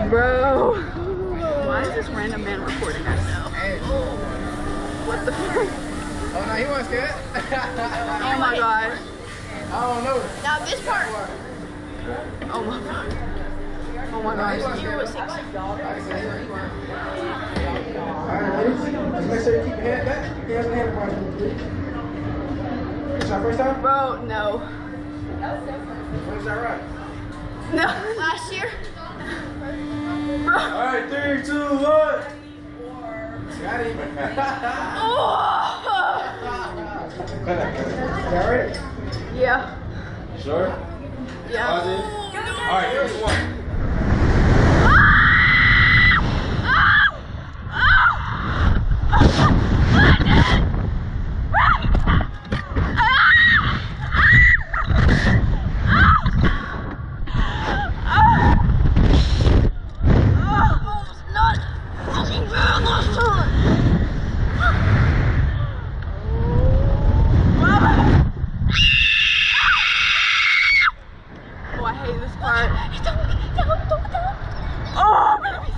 Bro. Why is this random man recording us now? What the fuck? Oh no, he wasn't scared. Oh my god. I don't know. Now this part. Oh my god. Oh my gosh. You were 6. Alright, ladies. Just make sure you keep your head back. He has a hand part, please. It's our first time? Bro, no. When is that right? No. Last year. Bro. Alright, 3, 2, 1. Got it. Oh. Y'all ready? Yeah. Sure? Yeah. Positive? Alright, here's one. Oh, I hate this part. Oh, baby.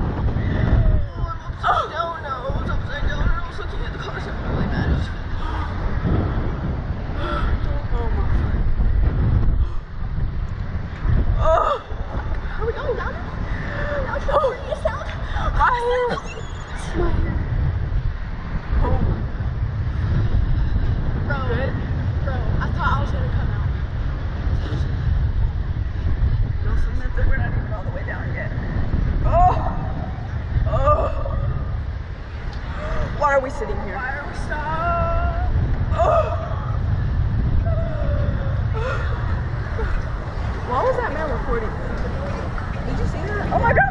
Oh, no, it's upside down. I was looking at the cars. I'm really mad. Oh my god. Oh. Are we going down? Oh. My hair. Oh. Bro, I thought I was gonna come out. Don't say nothing. We're not even all the way down yet. Oh. Oh. Why are we sitting here? Why are we stopped? Oh. Why was that man recording? Did you see that? Oh my god.